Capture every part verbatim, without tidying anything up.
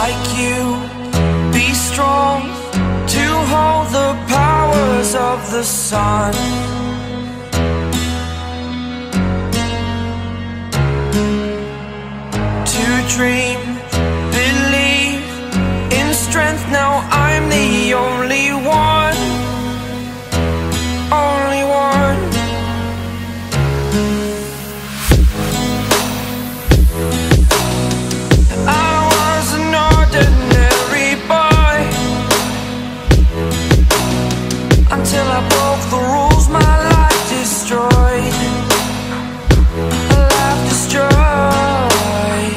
like you, be strong to hold the powers of the sun. To dream, believe in strength, now I'm the only one, only one. I was an ordinary boy until I broke the rules, my life destroyed, a life destroyed.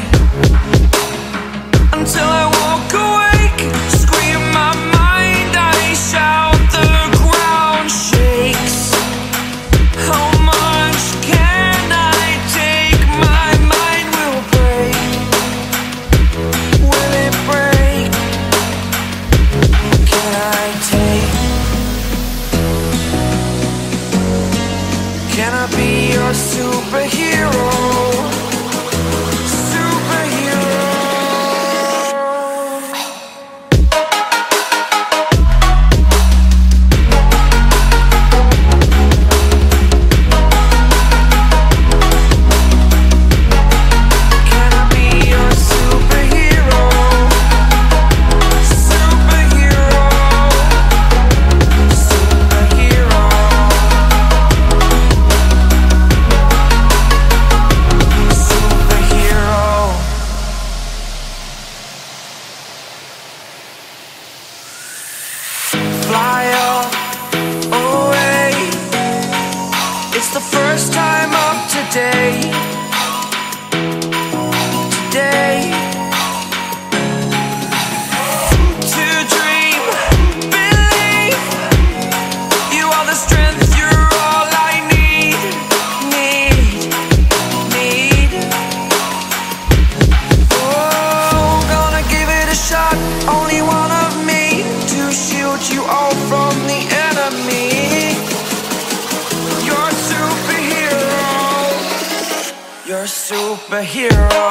Until I walk awake, scream my mind, I shout, the ground shakes. How much can I take? My mind will break. Will it break? Can I take? Can I be your superhero? Fly up, away. It's the first time of today. Today. To dream, believe. You are the strength, you're all I need. Need, need. Oh, gonna give it a shot. Only one of me to shield you all from the enemy. You're a superhero. You're a superhero.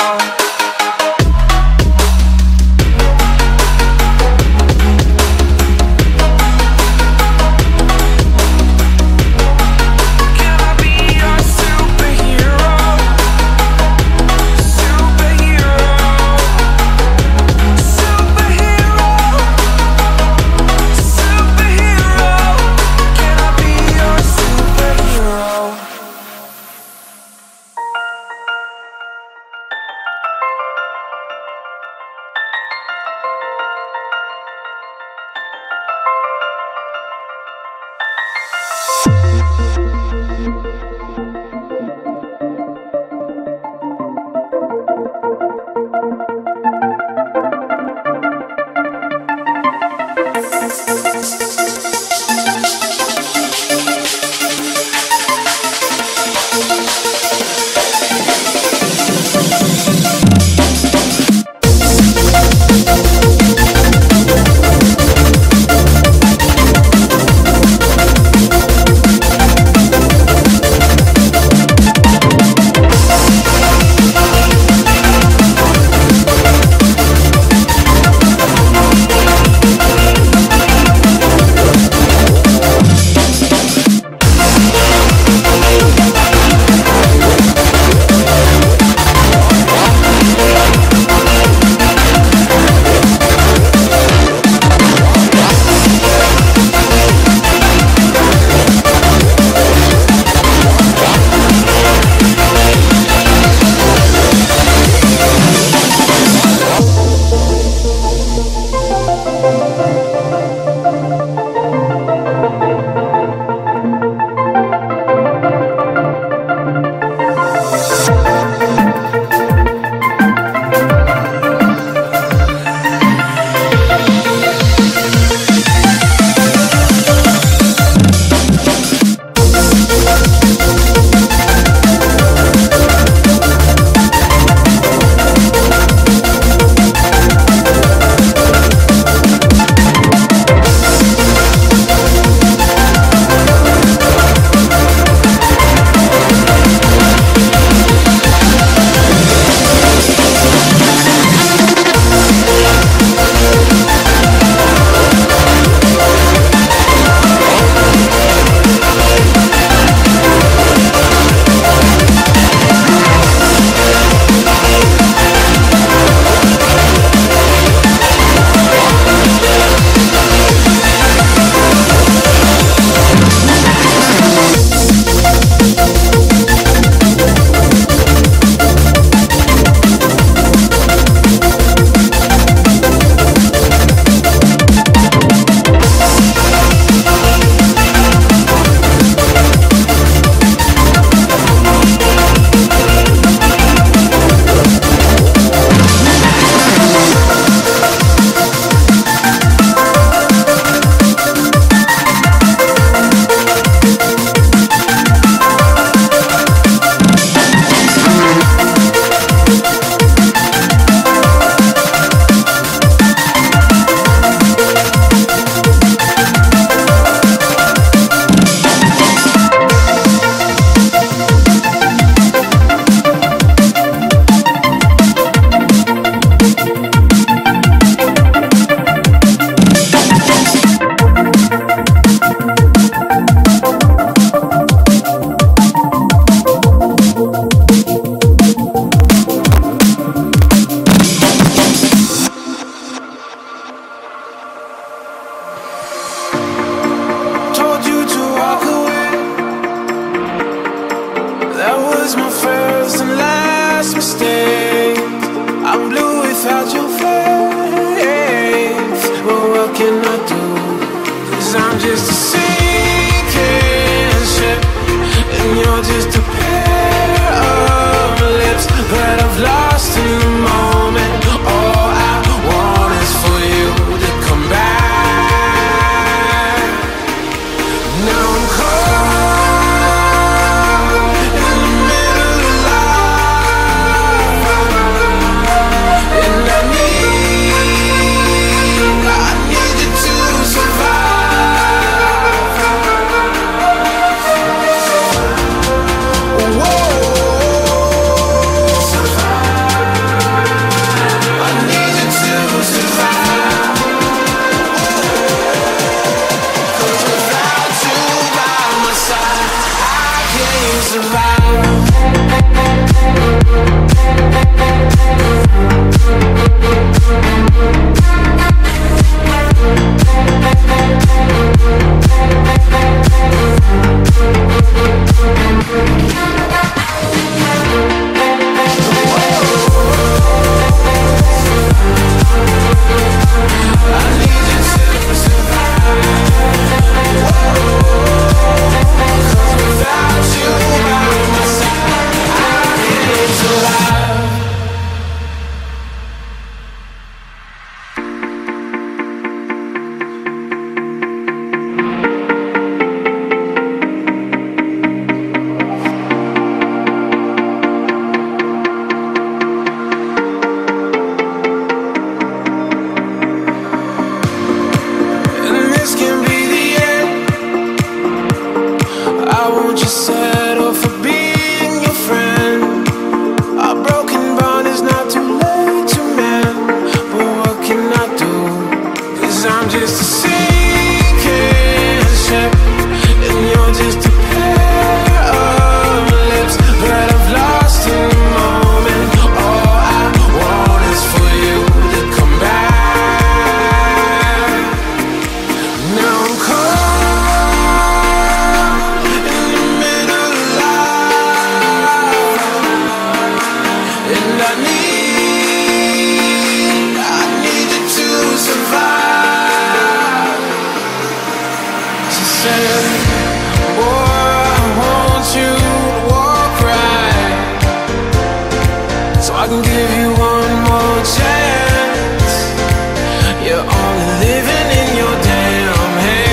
survive. She said, boy, I want you to walk right, so I can give you one more chance. You're only living in your damn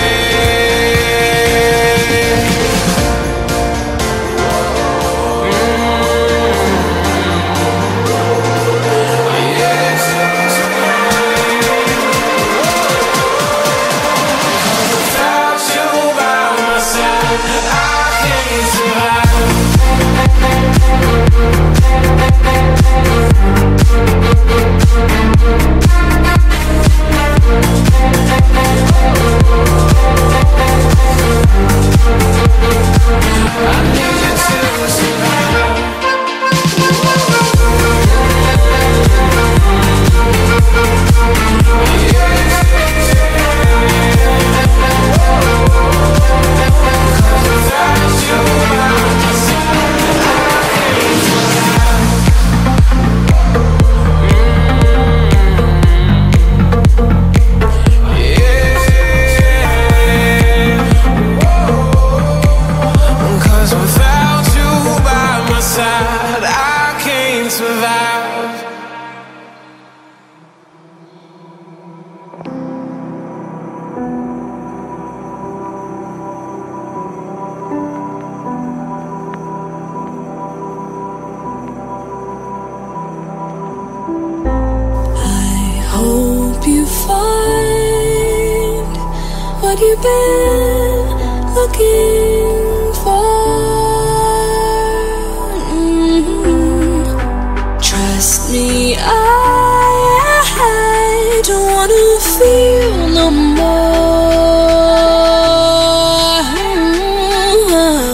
head. Mm-hmm. Yes. Without you by my side, I can't survive. I need you to survive. You've been looking for. Mm-hmm. Trust me, I, I don't wanna feel no more. Mm-hmm.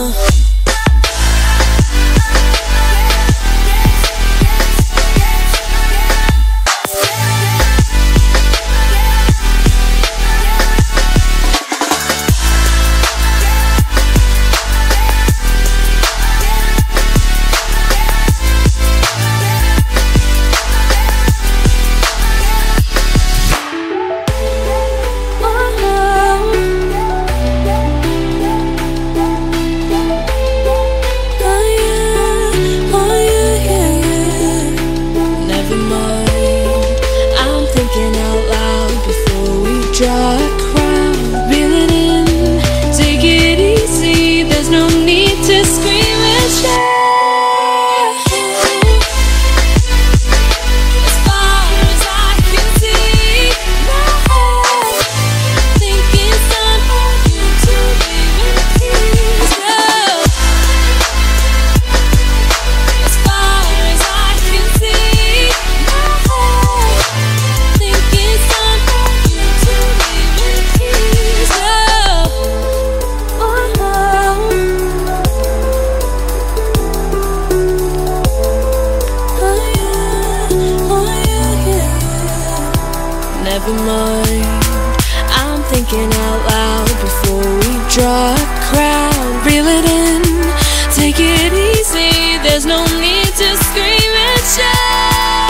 Never mind, I'm thinking out loud before we draw a crowd. Reel it in, take it easy, there's no need to scream and shout.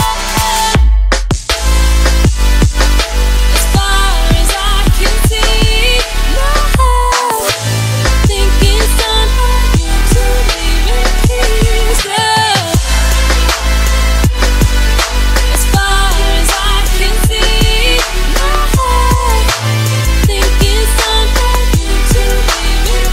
As far as I can see, no, think it's time for you to leave in peace. As far as I can see, think it's time for you to leave it.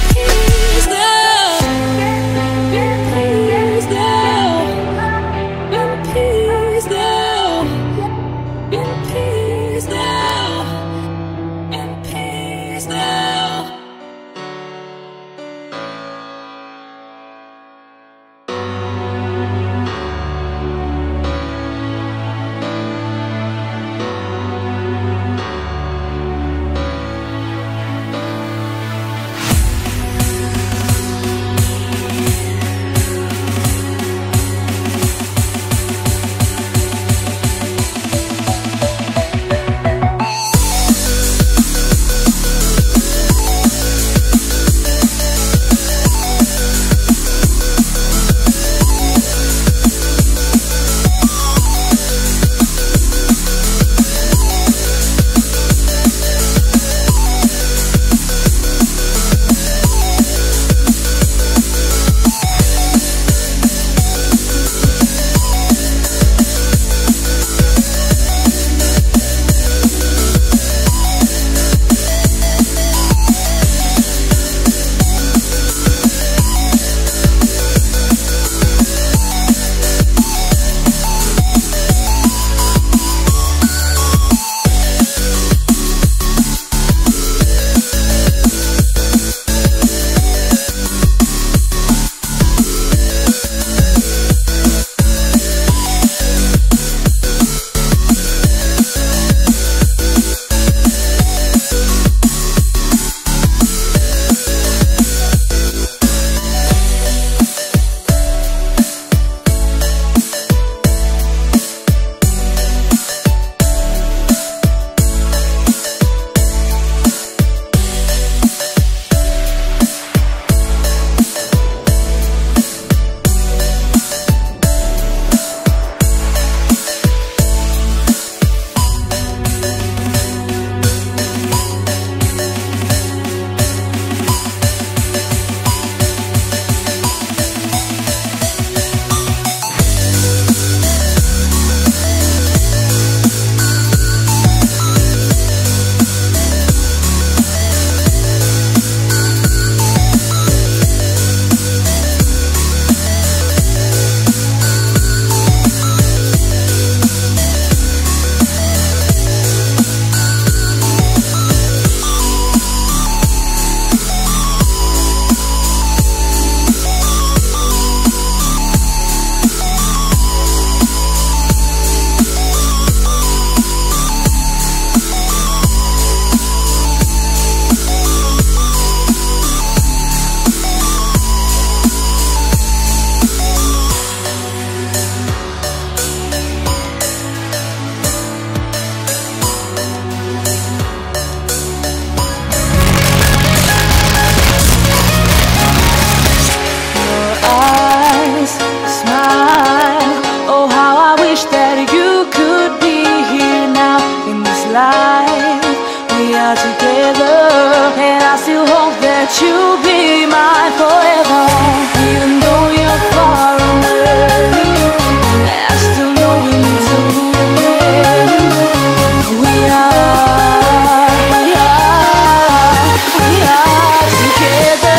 you'll be mine forever. Even though you're far away, I still know we need to win. We are, we are, we are together.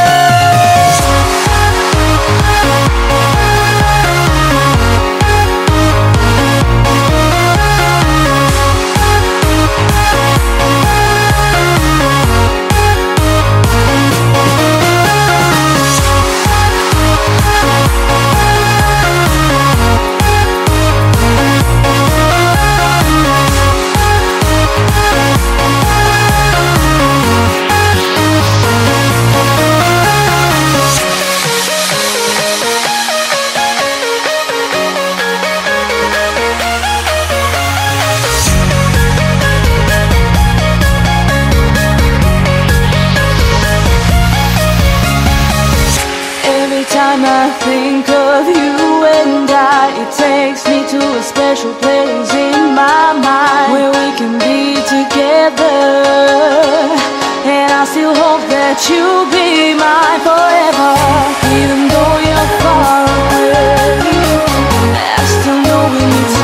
Every time I think of you and I, it takes me to a special place in my mind where we can be together. And I still hope that you'll be mine forever. Even though you're far away, I still know we need to